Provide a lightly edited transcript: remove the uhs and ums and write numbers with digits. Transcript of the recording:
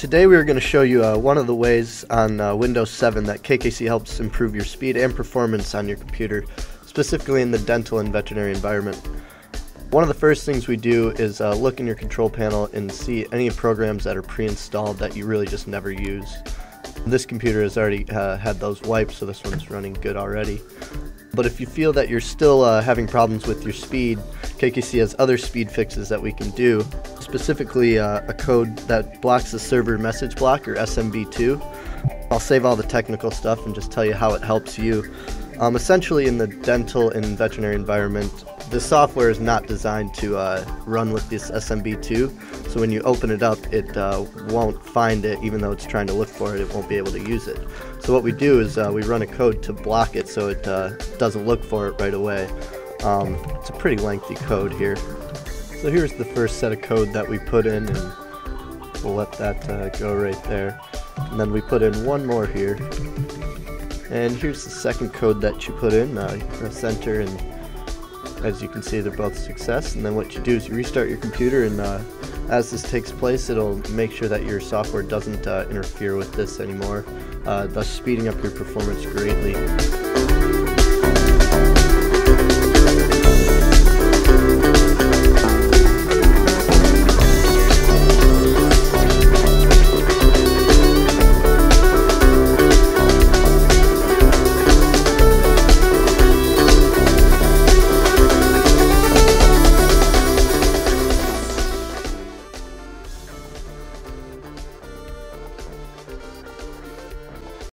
Today we are going to show you one of the ways on Windows 7 that KKC helps improve your speed and performance on your computer, specifically in the dental and veterinary environment. One of the first things we do is look in your control panel and see any programs that are pre-installed that you really just never use. This computer has already had those wiped, so this one's running good already. But if you feel that you're still having problems with your speed, KKC has other speed fixes that we can do, specifically a code that blocks the server message block, or SMB2. I'll save all the technical stuff and just tell you how it helps you. Essentially, in the dental and veterinary environment, the software is not designed to run with this SMB2, so when you open it up, it won't find it. Even though it's trying to look for it, it won't be able to use it. So what we do is we run a code to block it so it doesn't look for it right away. It's a pretty lengthy code here. So here's the first set of code that we put in, and we'll let that go right there. And then we put in one more here. And here's the second code that you put in. You press enter, and as you can see, they're both success. And then what you do is you restart your computer, and as this takes place, it'll make sure that your software doesn't interfere with this anymore, thus speeding up your performance greatly.